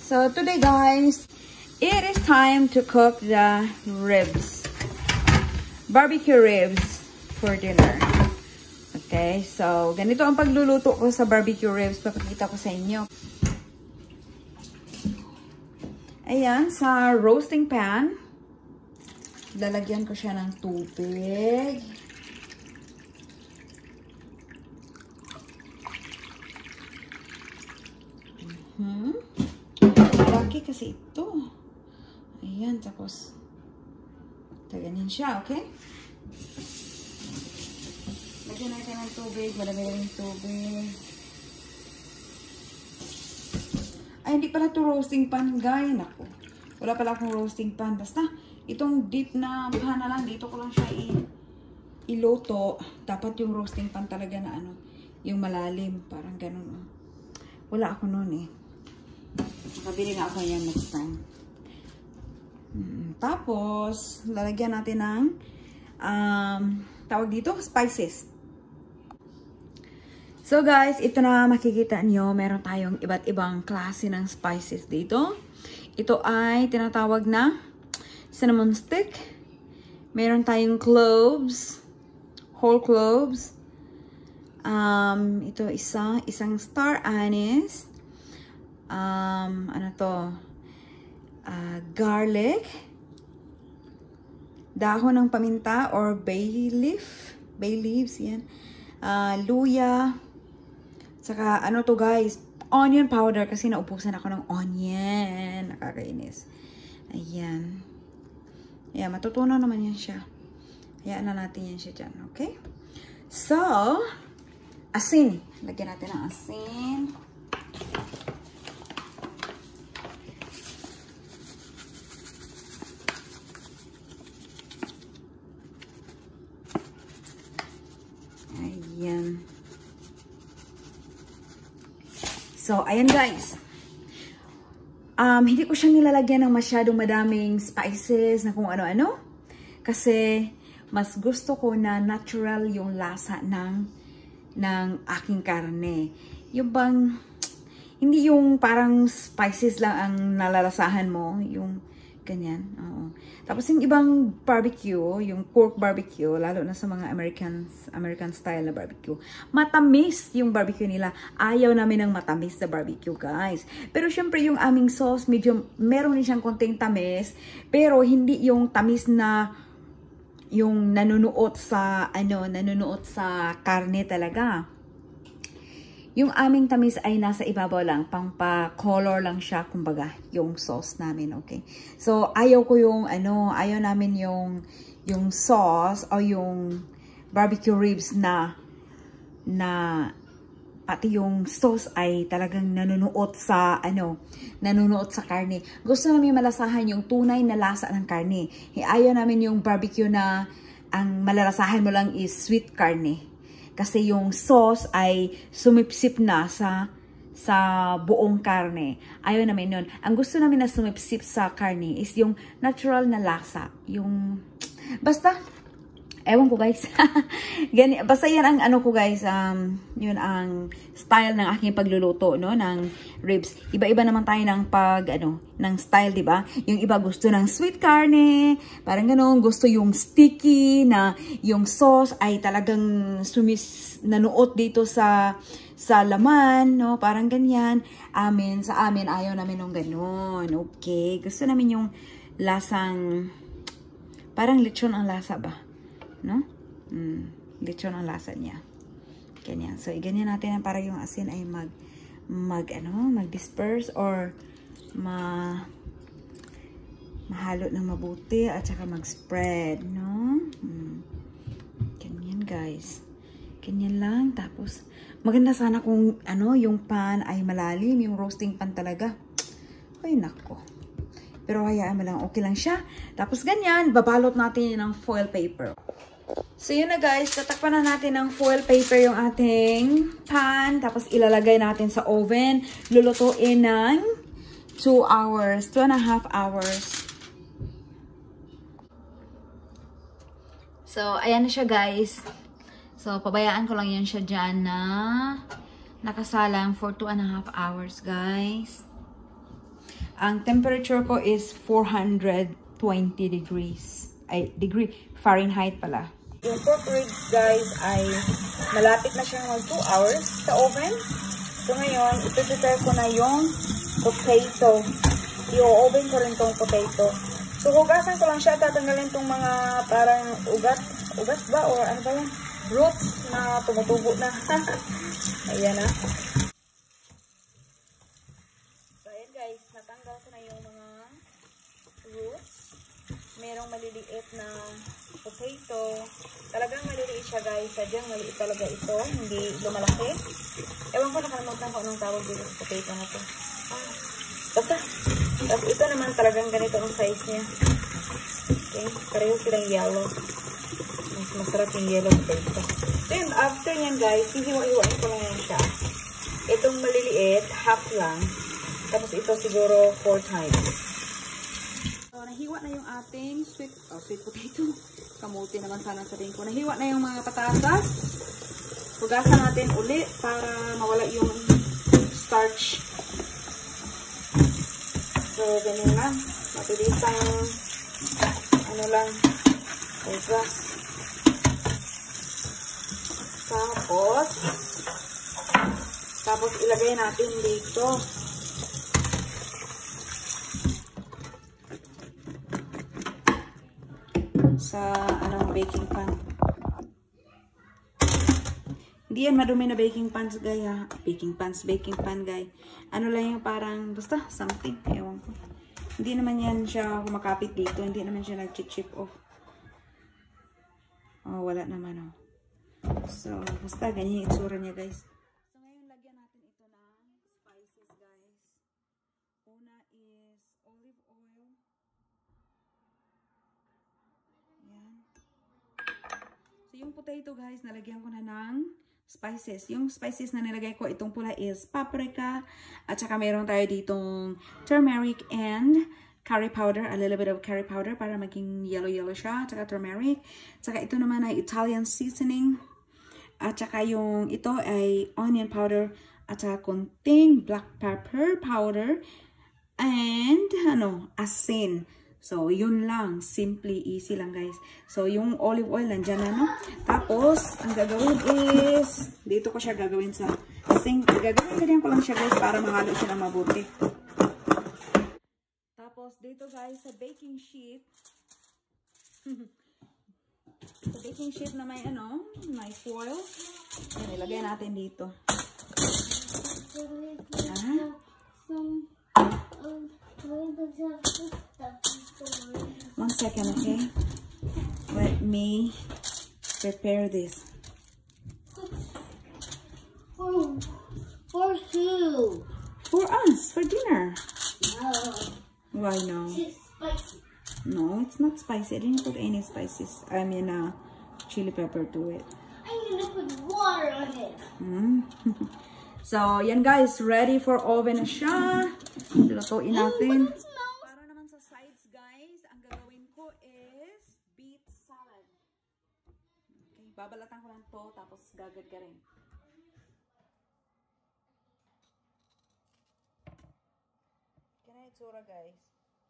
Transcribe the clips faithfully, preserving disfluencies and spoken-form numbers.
So today guys, it is time to cook the ribs. Barbecue ribs for dinner. Okay, so ganito ang pagluluto ko sa barbecue ribs. Papakita ko sa inyo. Ayan, sa roasting pan, lalagyan ko siya ng tubig. Hmm. Laki kasi ito. Ayan, tapos taganin siya, okay? Lagyan natin ng tubig, marami-raming tubig. Ay, hindi pala ito roasting pan, guys. Naku, wala pala akong roasting pan. Basta, itong deep na pan na lang, dito ko lang siya iluto. Dapat yung roasting pan talaga na ano, yung malalim, parang ganun. Wala ako noon eh. Nakabili nga ako yan next time. Hmm, tapos, lalagyan natin ng um, tawag dito, spices. So guys, ito na makikita nyo, meron tayong iba't ibang klase ng spices dito. Ito ay tinatawag na cinnamon stick. Meron tayong cloves, whole cloves. Um, ito isa, isang star anise. Um, ano to? Uh, garlic. Dahon ng paminta or bay leaf. Bay leaves, yan. Uh, luya. Saka, ano to guys? Onion powder kasi naupusan ako ng onion. Nakakainis. Ayan. Ayan, matutunan naman yan siya. Hayaan na natin yan siya dyan, okay? So, asin. Lagyan natin ng asin. Ayan. So, ayan guys. Um, hindi ko siyang nilalagyan ng masyadong madaming spices na kung ano-ano. Kasi, mas gusto ko na natural yung lasa ng, ng aking karne. Yung bang, hindi yung parang spices lang ang nalalasahan mo. Yung ganyan. Oo. Tapos yung ibang barbecue, yung pork barbecue, lalo na sa mga Americans, American style na barbecue, matamis yung barbecue nila. Ayaw namin ng matamis na barbecue, guys. Pero syempre yung aming sauce, medyo meron din siyang konting tamis, pero hindi yung tamis na yung nanunuot sa, ano, nanunuot sa karne talaga. Yung aming tamis ay nasa ibabaw lang, pang pa-color lang siya, kumbaga, yung sauce namin, okay? So, ayaw ko yung, ano, ayaw namin yung, yung sauce o yung barbecue ribs na, na, pati yung sauce ay talagang nanunuot sa, ano, nanunuot sa karne. Gusto namin malasahan yung tunay na lasa ng karne. Ayaw namin yung barbecue na, ang malalasahan mo lang is sweet karne. Kasi yung sauce ay sumipsip na sa sa buong karne. Ayaw namin yun. Ang gusto namin na sumipsip sa karne is yung natural na lasa. Yung, basta, ewan ko guys. Gani, basta yan ang ano ko guys, um, yun ang style ng aking pagluluto, no, ng ribs. Iba-iba naman tayo ng pag, ano, ng style, di ba? Yung iba gusto ng sweet karne, parang gano'n, gusto yung sticky, na yung sauce ay talagang sumis, nanuot dito sa, sa laman, no, parang ganyan. Amin, sa amin, ayaw namin ng gano'n, okay? Gusto namin yung lasang, parang lechon ang lasa ba? No? Mm, lechon ang lasa niya. Ganyan. So, ganyan natin para yung asin ay mag, mag, ano, mag-disperse or ma, mahalo ng mabuti at saka mag-spread, no? Mm. Ganyan, guys. Ganyan lang. Tapos, maganda sana kung, ano, yung pan ay malalim, yung roasting pan talaga. Ay, nako. Pero hayaan mo lang, okay lang siya. Tapos ganyan, babalot natin ng foil paper. So yun na guys, tatakpan na natin ng foil paper yung ating pan. Tapos ilalagay natin sa oven. Lulutuin ng two hours, two and a half hours. So ayan na siya guys. So pabayaan ko lang yan siya dyan na nakasalang for two and a half hours guys. Ang temperature ko is four hundred twenty degrees. Ay, degree Fahrenheit pala. Yung pork ribs, guys, ay malapit na siyang mag two hours sa oven. So ngayon, ito-prepare ko na yung potato. I-oven ko rin tong potato. So hugasan ko lang siya. Tatanggalin tong mga parang ugat. Ugat ba? Or ano ba yan? Roots na tumutubo na. Ayan na. So ayan guys, natanggal ko na yung mga roots. Merong maliliit na potato. Talagang maliliit siya guys. Sadyang maliit talaga ito. Hindi lumalaki. Ewan ko, nakalimutan ko anong tawag dito sa potato na to. Ah, basta. Tapos ito naman talagang ganito ang size niya. Okay. Pareho silang yellow. Mas masarap yung yellow potato. Then, after yan guys, hihiwa-hiwain ko lang yan siya. Itong maliliit, half lang. Tapos ito siguro four times. So, nahiwa na yung ating sweet, oh, sweet potato. Kamuti naman sana sabihin ko. Nahiwa na yung mga patatas. Hugasan natin ulit para mawala yung starch. So, ganyan lang. Mabilisang, ano lang, diba? Tapos, tapos ilagay natin dito. Sa, anong, baking pan. Hindi yan madumi na baking pans, guy, ha? Baking pans, baking pan, guy. Ano lang yung parang, basta, something. Ewan ko. Hindi naman yan siya kumakapit dito. Hindi naman siya nag-chip off. Oh, wala naman, oh. So, basta, ganyan yung itsura niya, guys. So, ngayon, lagyan natin ito ng spices, guys. Una is olive oil. Yan. So, yung potato, guys, nalagyan ko na ng spices. Yung spices na nilagay ko, itong pula is paprika. At saka meron tayo ditong turmeric and curry powder. A little bit of curry powder para maging yellow-yellow siya. At saka turmeric. At saka ito naman ay Italian seasoning. At saka yung ito ay onion powder. At saka konting black pepper powder. And ano, asin. So, yun lang. Simply, easy lang, guys. So, yung olive oil, nandyan na, no? Tapos, ang gagawin is, dito ko siya gagawin sa, kasi, gagawin ganyan ko lang siya, guys, para mahalo siya ng mabuti. Tapos, dito, guys, sa baking sheet, sa baking sheet na may, ano, may foil, yan, ilagay natin dito. Ah. One second, okay? Let me prepare this. For, for who? For us, for dinner. No. Why no? It's spicy. No, it's not spicy. I didn't put any spices. I mean, uh, chili pepper to it. I'm gonna put water on it. Mm. So, yan guys. Ready for oven na siya. Lutuin natin. Para naman sa sides, guys, ang gagawin ko is beet salad. Okay, babalatan ko lang to, tapos gagad ka rin. Ganyan itsura, guys.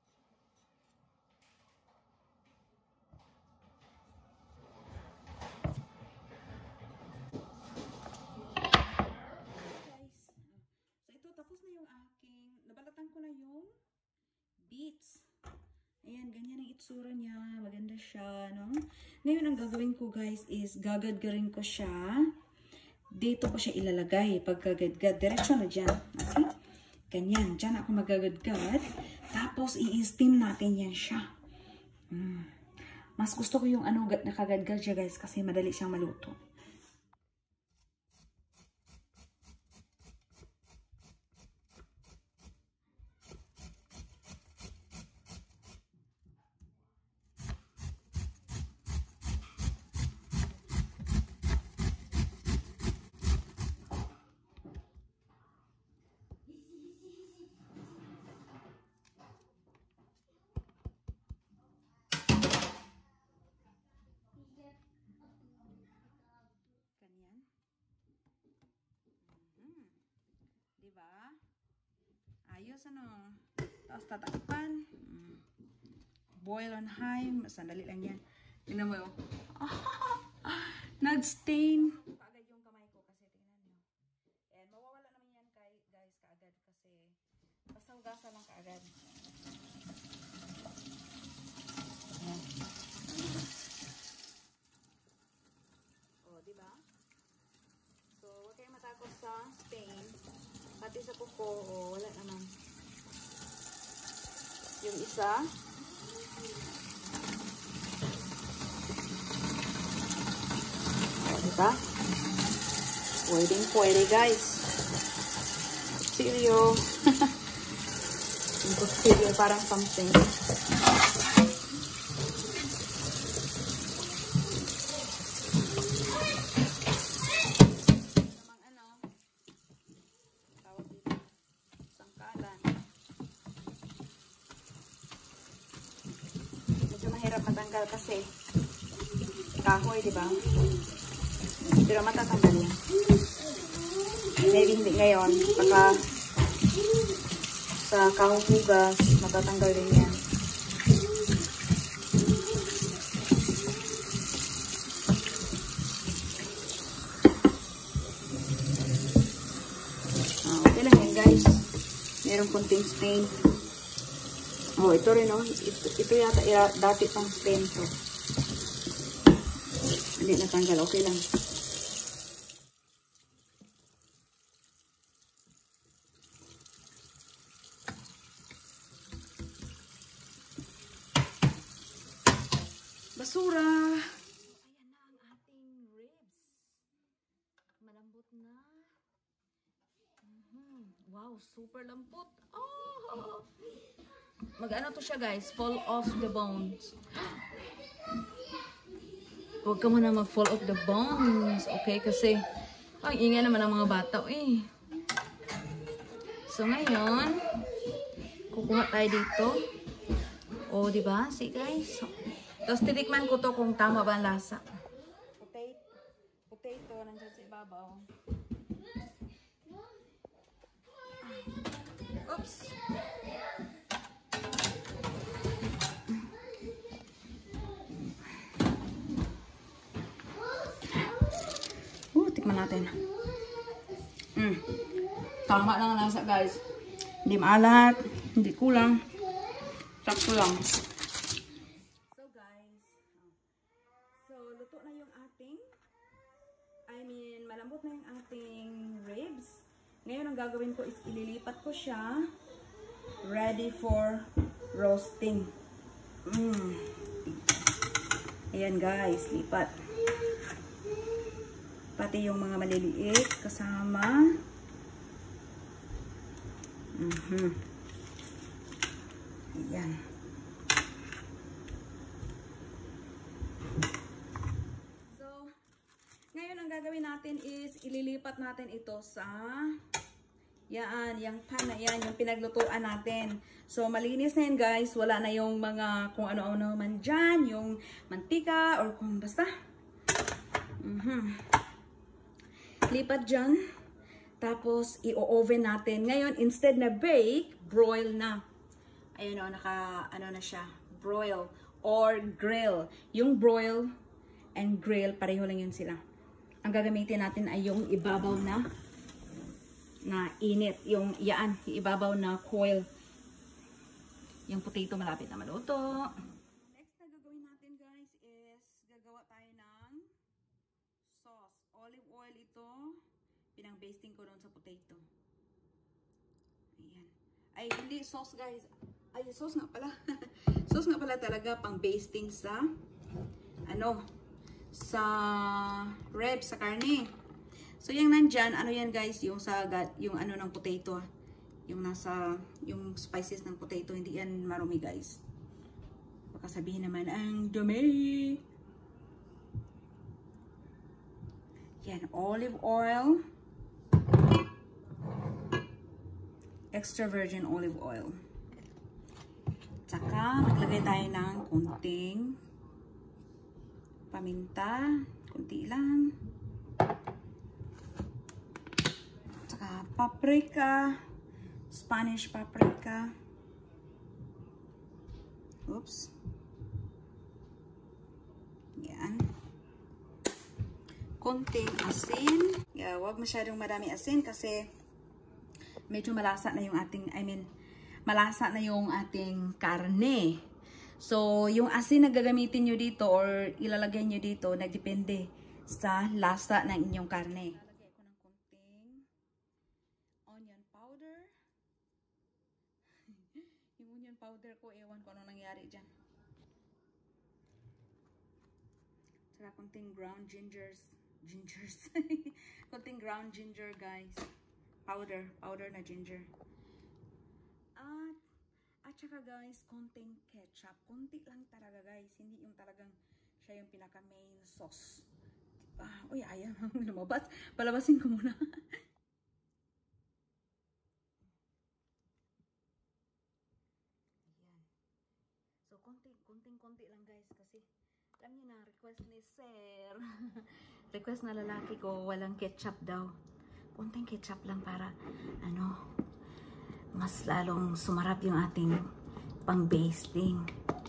Tapos na yung aking, nabalatan ko na yung beets. Ayan, ganyan ang itsura niya. Maganda siya, no? Ngayon, ang gagawin ko, guys, is gagadgarin ko siya. Dito ko siya ilalagay. Pagkagadgad, diretso na dyan. Okay? Ganyan, dyan ako magagadgad. Tapos, i-steam natin yan siya. Mm. Mas gusto ko yung ano, nakagadgad siya, guys, kasi madali siyang maluto. Diba? Ayos, ano? Tapos tatakpan. Mm. Boil on high. Sandali lang yan. Tingnan mo yun. Ah, nag-stain. Kaagad yung kamay ko kasi tingnan nyo. And mawawala naman yan kay, guys kaagad kasi basta hugasan lang kaagad. Ayan. O, diba? So, huwag kayong matakot sa stain. Pati sa kuko, o, wala naman. Yung isa. O, diba? Pwedeng pwede, guys. Kutsilyo. Yung kutsilyo, parang something. Matanggal kasi kahoy, di ba? Pero matatanggal yan. Maybe hindi ngayon, baka sa kahoy hugas, matatanggal din yan. Ah, okay lang yan, guys. Merong konting stain. Oh, ito rin, oh. Ito, ito yata, ira, dati pang stain to. Hindi natanggal. Okay lang. Basura. Ayan na ang ating ribs. Malambot na. Mm-hmm. Wow, super lambot. Oh! Mag-ano to siya, guys? Fall off the bones. Huwag ka muna mag-fall off the bones. Okay? Kasi, ang ingay naman ang mga bata. Eh. So, ngayon, kukuha tayo dito. O, oh, diba? See, guys? Tapos, titikman ko to kung tama ba ang lasa. Potato. Potato, nandiyan sa ibabaw. Oops! Natin. Mm. Tama lang ang lasa, guys. Hindi maalat, hindi kulang. Sakto lang. So, guys. So, luto na yung ating I mean, malambot na yung ating ribs. Ngayon, ang gagawin ko is ililipat ko siya. Ready for roasting. Mm. Ayan, guys. Lipat. Pati yung mga maliliit kasama. Mm-hmm. Ayan. So, ngayon ang gagawin natin is ililipat natin ito sa yan, yung pan na yan, yung pinaglutuan natin. So, malinis na yan, guys. Wala na yung mga kung ano-ano man dyan, yung mantika or kung basta. Mm-hmm. Lipat dyan. Tapos, i-oven natin. Ngayon, instead na bake, broil na. Ayun o, naka, ano na siya, broil or grill. Yung broil and grill, pareho lang yun sila. Ang gagamitin natin ay yung ibabaw na, na init. Yung, yaan, ibabaw na coil. Yung potato malapit na maluto. Next na gagawin natin, guys, is gagawa tayo ng sauce. Olive oil ito. Pinang-basting ko doon sa potato. Ayan. Ay, hindi sauce, guys. Ay, sauce nga pala. Sauce nga pala talaga pang-basting sa ano, sa rib, sa karne. So, yung nandyan, ano yan, guys, yung sa, yung ano ng potato, yung nasa, yung spices ng potato, hindi yan marumi, guys. Baka sabihin naman, ang dumi. Yan, olive oil. Extra virgin olive oil. Tsaka, maglagay tayo ng kunting paminta. Kunti lang. Tsaka, paprika. Spanish paprika. Oops. Yan. Konting asin. Yeah, wag masyadong marami asin kasi medyo malasa na yung ating, I mean, malasa na yung ating karne. So, yung asin na gagamitin nyo dito or ilalagay nyo dito, nagdepende sa lasa ng inyong karne. Lalagay ko ng konting onion powder. Yung onion powder ko, ewan ko anong nangyari dyan. Saka konting ground gingers. Gingers. Konting ground ginger, guys. Powder. Powder na ginger. At, at saka guys, konting ketchup. Konti lang talaga, guys. Hindi yung talagang siya yung pinaka main sauce. Ah, uy, ayaw lumabas. Palabasin ko muna. Ayan. So, konting, konting, konti lang, guys. Kasi, alam niyo na, request ni Sir. Request na lalaki ko, walang ketchup daw. Konting ketchup lang para, ano, mas lalong sumarap yung ating pang-basting.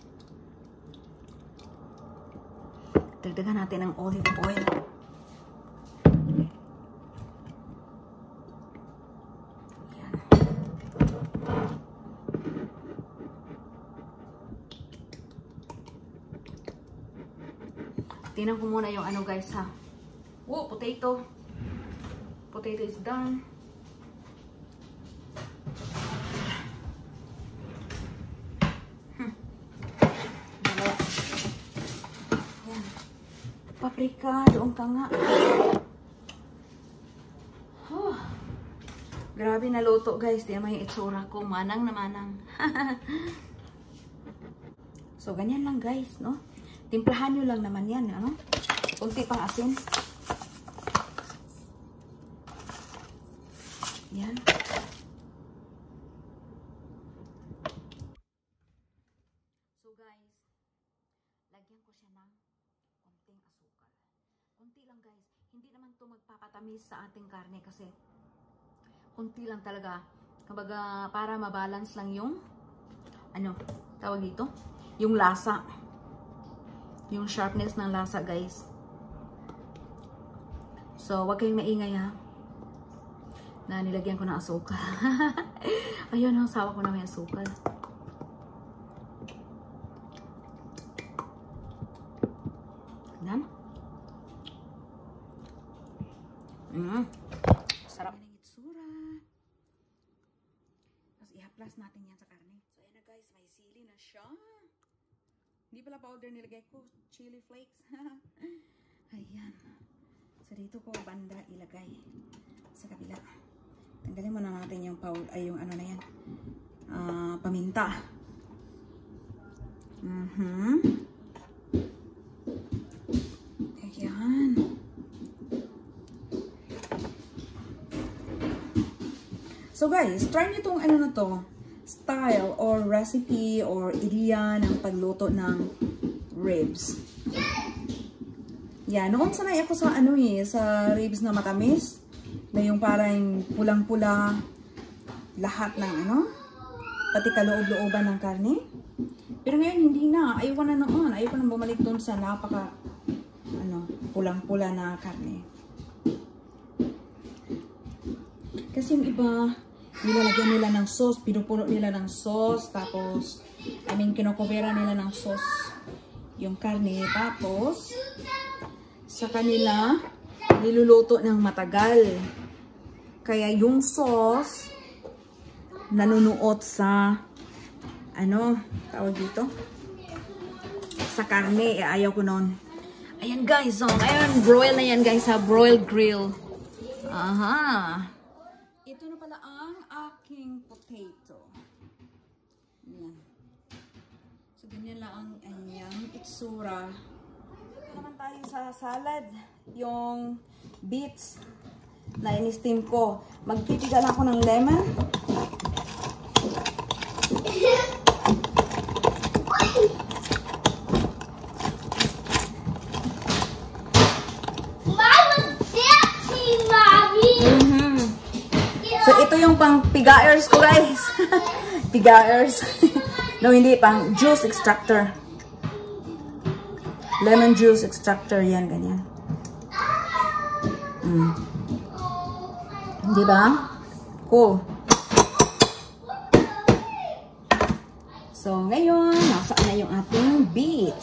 Dagdagan natin ng olive oil. Ayan. Tingnan ko muna yung ano, guys, ha. Oh, potato. Potato is done. Hmm. Ayan. Paprika, doon ka nga. Oh. Grabe na luto, guys. Di naman yung itsura ko. Manang na manang. So, ganyan lang, guys, no? Timplahan nyo lang naman yan, ano? Kunti pang asin. Yan. So guys, lagyan ko siya ng konting asukal. Konti lang, guys. Hindi naman to magpapatamis sa ating karne kasi konti lang talaga. Kumbaga, para mabalance lang yung ano, tawag dito? Yung lasa. Yung sharpness ng lasa, guys. So, wag kayong maingay, ha? Na nilagyan ko ng asukal. Ayun, ang sawa ko na may asukal. Yan. Mm. Sarap ng itsura. Tapos ihaplas natin yan sa karne. So, ayan na, guys. May sili na siya. Hindi pala powder nilagay ko. Chili flakes. Ayan. So, dito ko banda ilagay sa kabila. Tanggalin muna natin yung powder, ay yung ano na yan. Uh, paminta. Mm-hmm. Ayan. So, guys, try nyo itong ano na to. Style or recipe or idea ng pagluto ng ribs. Yan, noon sanay ako sa ano eh, sa ribs na matamis, na yung parang pulang-pula lahat ng ano, pati kaloob-looban ng karne. Pero ngayon hindi na, ayoko na noon, ayoko na bumalik doon sa napaka ano, pulang-pula na karne. Kasi yung iba, nilalagyan nila ng sauce, pinupuno nila ng sauce, tapos, I mean, kinokobera nila ng sauce yung karne, tapos, sa kanila, niluluto ng matagal. Kaya yung sauce, nanunuot sa, ano, tawag dito, sa karne, eh, ayaw ko nun. Ayan guys, oh, ayan, broil na yan guys, ha, broiled grill. Aha. Ito na pala ang aking potato. Yan. So, ganyan lang ang anyang itsura. Ito naman tayo sa salad. Yung beets na in-steam ko. Magtitigal ako ng lemon. So, ito yung pang pigaers ko, guys. Pigaers. No, hindi pang juice extractor. Lemon juice extractor yan, ganyan. Mm. Di ba? Cool. So, ngayon, nasaan na yung ating beets.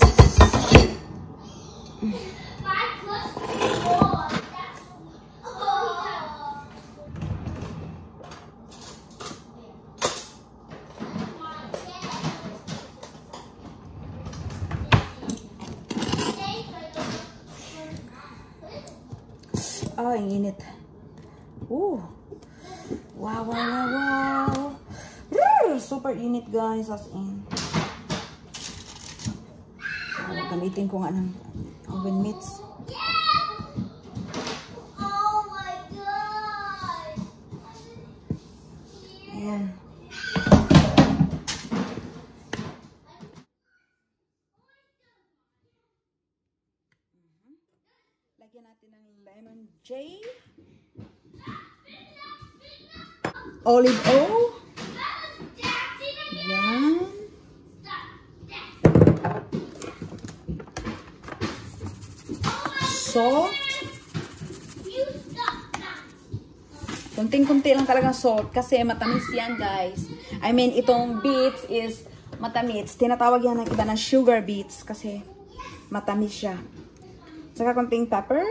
Oh, ang init. Ooh. Wow, wow, wow, wow. Rrr, super init, guys. As in. Oh, gamitin ko nga ng oven mitts. Oh my god! Ayan. Lagyan natin ng lemon J. Olive oil. Yan. Salt. Kunting-kunti lang talaga salt kasi matamis yan, guys. I mean, itong beets is matamis. Tinatawag yan ng iba na sugar beets kasi matamis siya. Saka kunting pepper.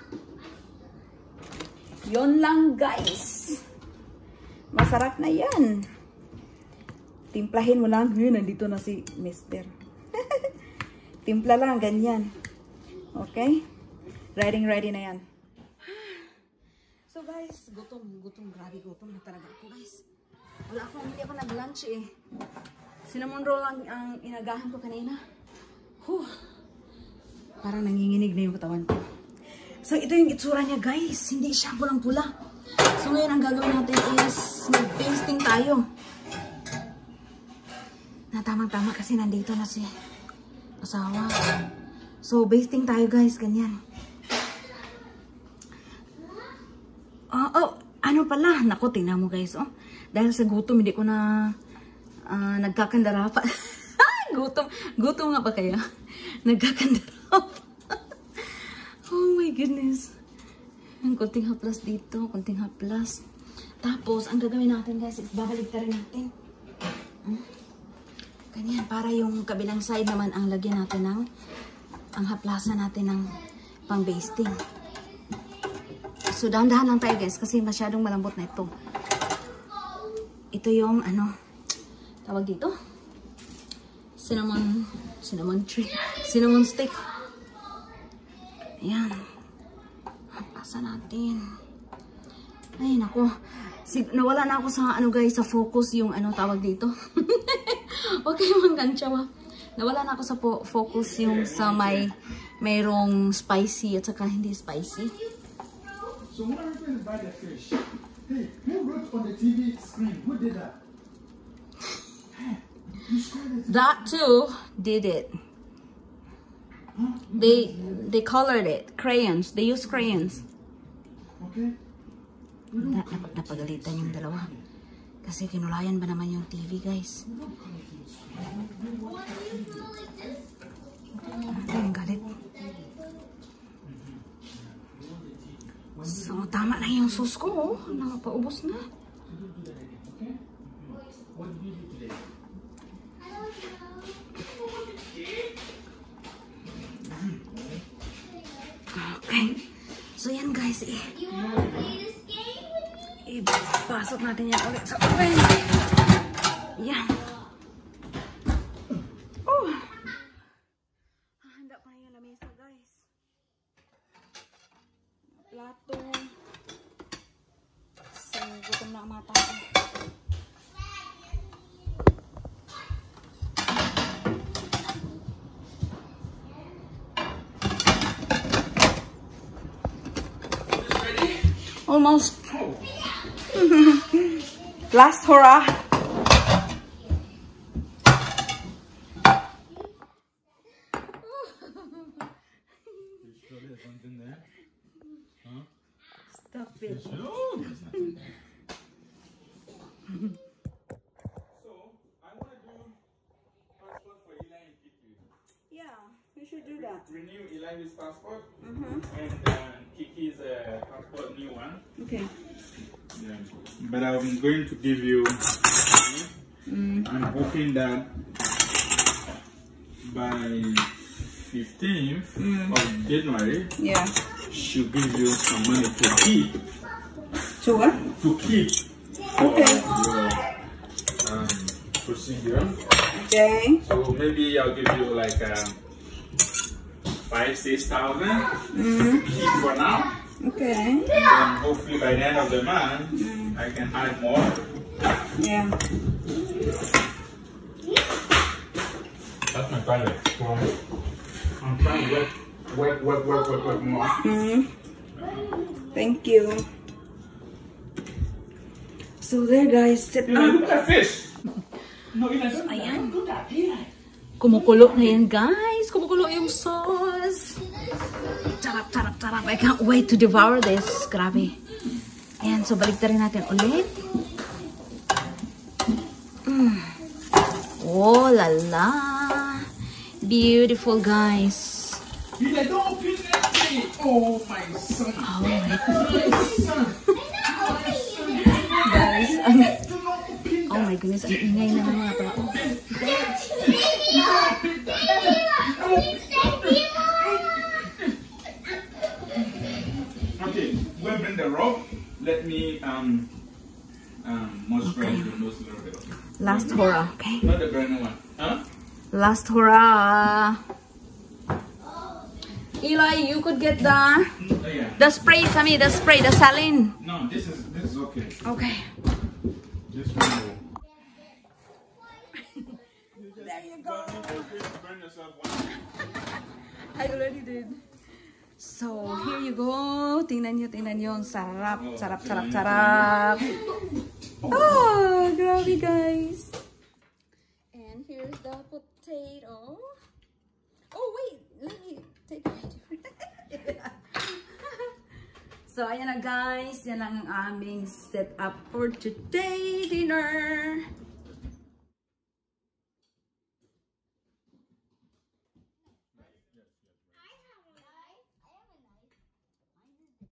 Yon lang, guys. Masarap na yan. Timplahin mo lang. Yun, nandito na si mister. Timpla lang, ganyan. Okay? Ready, ready na yan. So guys, gutom, gutom, grabe gutom na talaga ako, guys. Wala ako, hindi ako nag-lunch eh. Cinnamon roll lang ang inagahan ko kanina. Huh. Parang nanginginig na yung katawan ko. So ito yung itsura niya, guys. Hindi siya pulang-pula. So ngayon ang gagawin natin is mag-pasting tayo. Na tamang-tama kasi nandito na si asawa. So basting tayo, guys, ganyan. Oh, oh, ano pala? Naku, tingnan mo, guys, oh. Dahil sa gutom, hindi ko na uh, nagkakandara pa. gutom, gutom nga ba kaya? Nagkakandara pa. Oh my goodness. Ang kunting haplas dito, kunting haplas. Tapos, ang gagawin natin, guys, is babaligtarin natin. Hmm? Ganyan, para yung kabilang side naman ang lagyan natin ng, ang haplasan natin ng pang-basting. So, dahan-dahan lang tayo, guys, kasi masyadong malambot na ito. Ito yung, ano, tawag dito? Cinnamon, cinnamon tree, cinnamon stick. Ayan. Haplasan natin. Ay, naku. Sig nawala na ako sa, ano, guys, sa focus yung, ano, tawag dito. Okay, manggancha ba? Nawala na ako sa focus yung sa may, mayroong spicy at saka hindi spicy. So when are we going to buy the fish? Hey, who wrote on the T V screen? Who did that? That too did it. They they colored it. Crayons. They use crayons. Okay. Na, nap napagalitan yung dalawa. Kasi kinulayan ba naman yung T V, guys? Ang galit. So, tama na yung sauce ko, oh. Nakapaubos na. Okay. So, yan, guys, eh. Ipasok natin yan ulit sa oven. Yan. Oh. Hahanda pa na yung lamesa, guys. Plato. So, gutom na ang mata ko. Almost. Last hurrah. Stop it. No, there's nothing there. So, I want to do do that? Renew Eli's passport Mm-hmm. and uh, Kiki's uh, passport, new one. Okay. Yeah. But I'm going to give you. Mm. I'm hoping that by fifteenth Mm. of January, Yeah. she'll give you some money to keep. So what? To keep. For Okay. your um, procedure. Okay. So maybe I'll give you like um, five, six thousand. Mm. Keep for now. Okay. And then hopefully by the end of the month, Mm. I can add more. Yeah. That's my toilet. So I'm trying to work, work, work, work, work, work more. Mm. Thank you. So there, guys. Sit You know, up. look at that fish. No, you don't. Ayan. Look at that. Here. Kumukulo na yan, guys. Kumukulo yung sauce. Charap, charap, charap. I can't wait to devour this. Grabe. Ayan, so balik rin natin ulit. Mm. Oh, la la. Beautiful, guys. You like, don't open that thing. Oh, my son. Oh, my My son. guys. Um, Do not open oh my goodness, ang ingay na ng mga tao. Okay, we'll bring the rope. Let me um um moisturize Okay. your nose a little bit. Okay? Last hurrah, okay? Not the burning one. Huh? Last hurrah. Eli, you could get the Oh, yeah. the spray, Sammy, the spray, the saline. No, this is this is okay. Okay. This one will. There you go. Burn yourself one. I already did. So, here you go. Tingnan nyo, tingnan nyo. Ang sarap, sarap, sarap, sarap. Oh, grabe, guys. And here's the potato. Oh, wait. Let me take it. So, ayan na, guys. Yan lang ang aming setup for today dinner.